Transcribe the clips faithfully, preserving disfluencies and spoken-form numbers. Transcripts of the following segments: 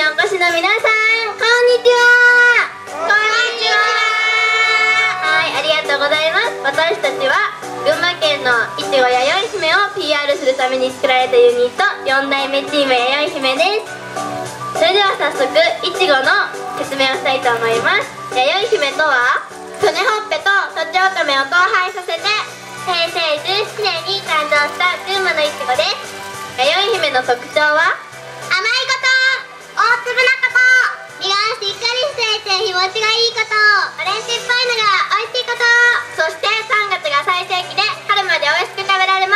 にお越しの皆さん、こんにちは。こんにちは。はい、ありがとうございます。私たちは群馬県のいちごやよい姫を ピーアール するために作られたユニットよん代目チームやよい姫です。それでは早速いちごの説明をしたいと思います。やよい姫とは、 曽根ほっぺととちおとめを交配させて平成じゅうななねんに誕生した群馬のいちごです。 やよい姫の特徴は、 甘いこと、大粒なこと、身がしっかりしていて日持ちがいいこと、オレンジっぽいのが美味しいこと、そしてさんがつが最盛期で春まで美味しく食べられます。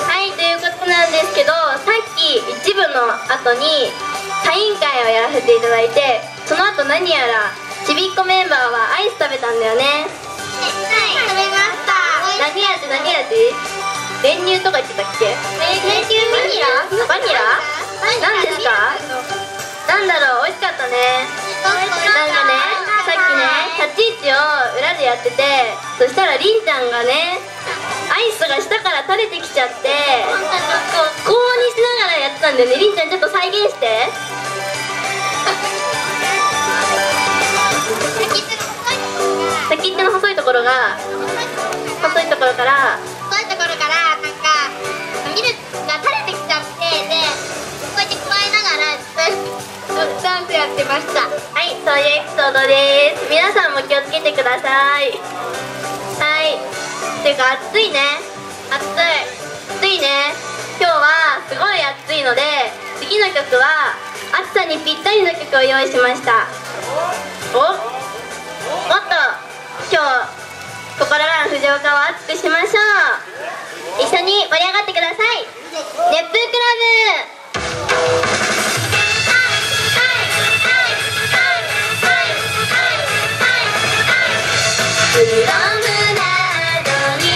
はい、ということなんですけど、さっき一部の後にサイン会をやらせていただいて、その後何やらちびっこメンバーはアイス食べたんだよね。 はい、食べました。 何味何味？練乳とか言ってたっけ？ 練乳バニラ？ バニラ？何ですか？なんだろう、美味しかったね。なんかね、さっきね、立ち位置を裏でやってて、そしたらりんちゃんがね、アイスが下から垂れてきちゃって、こうにしながらやってたんだよね。りんちゃんちょっと再現して。先っちの細いところが、細いところから細いところからなんかミルクが垂れてきちゃって、でこうやって加えながらダンスやってました。 はい、そういうエピソードです。皆さんも気をつけてください。はい、ていうか暑いね。暑い暑いね。今日はすごい暑いので、次の曲は暑さにぴったりの曲を用意しました。おもっと今日心ラン藤岡を熱くしましょう。一緒に盛り上がってください。熱風クラブ。フロムなどに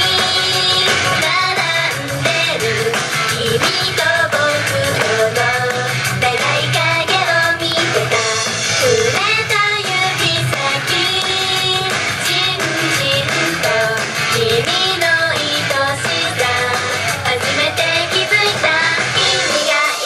並んでる君と僕との長い影を見てた。触れた指先、じんじんと君の愛しさ初めて気づいた。君がい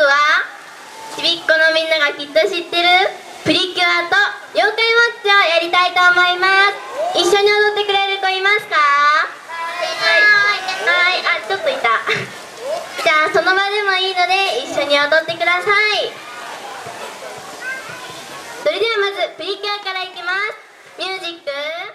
はちびっこのみんながきっと知ってるプリキュアと妖怪ウォッチをやりたいと思います。一緒に踊ってくれる子いますか？はいはい、あ、ちょっといたじゃあその場でもいいので一緒に踊ってください。それではまずプリキュアからいきます。ミュージック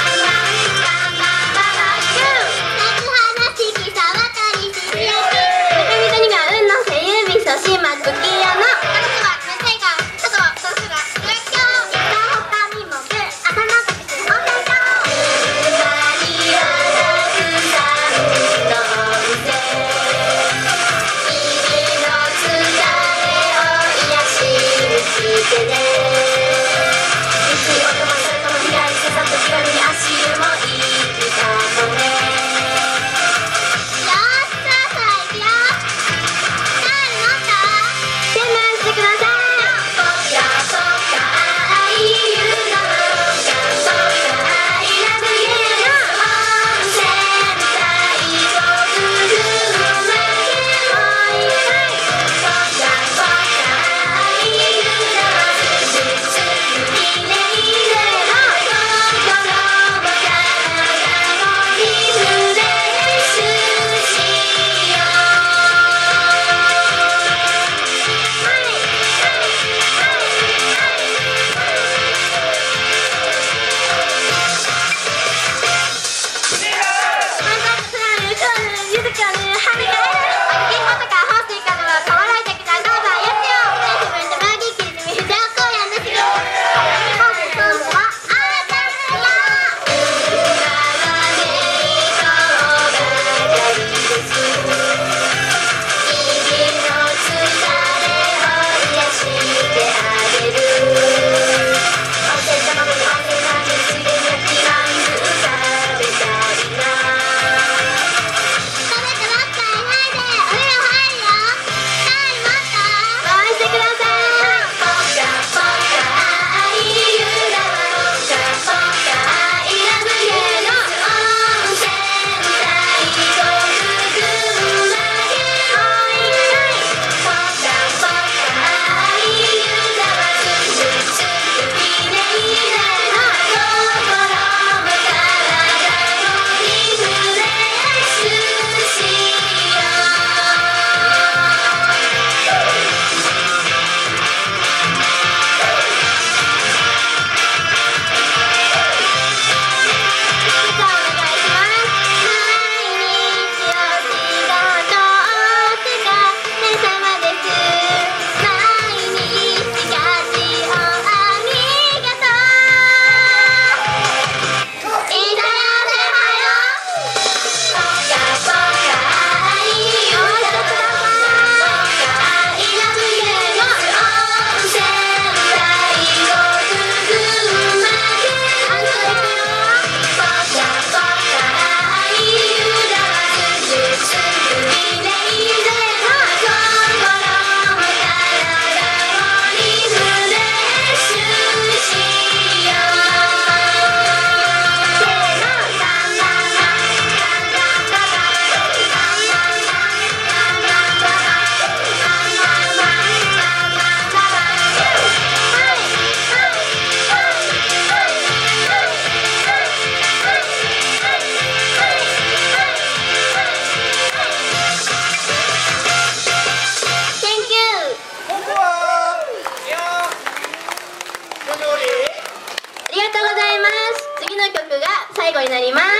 最後になります。あ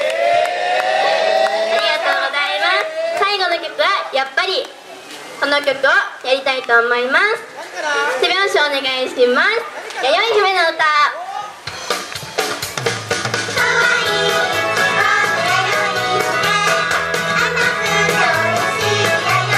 りがとうございます。最後の曲はやっぱりこの曲をやりたいと思います。手拍子お願いします。弥生姫の歌。 「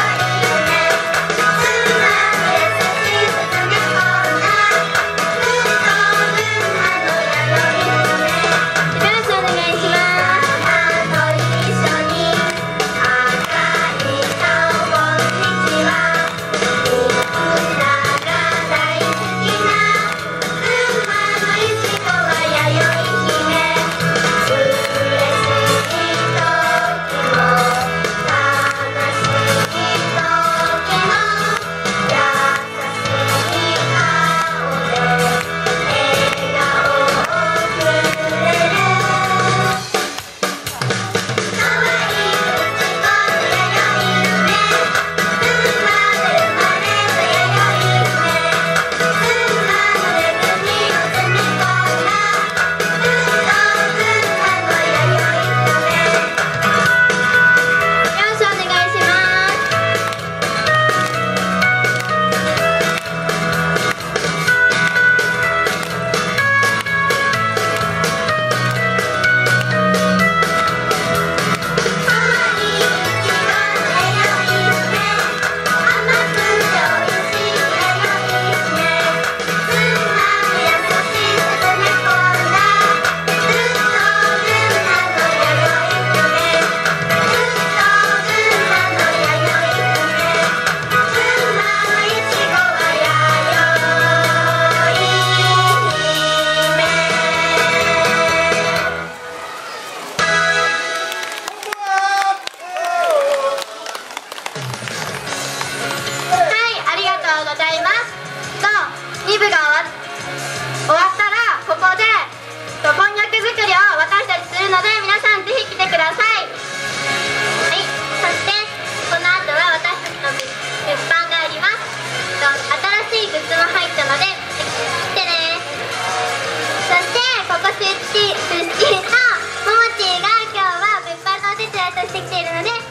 タートしてきているので、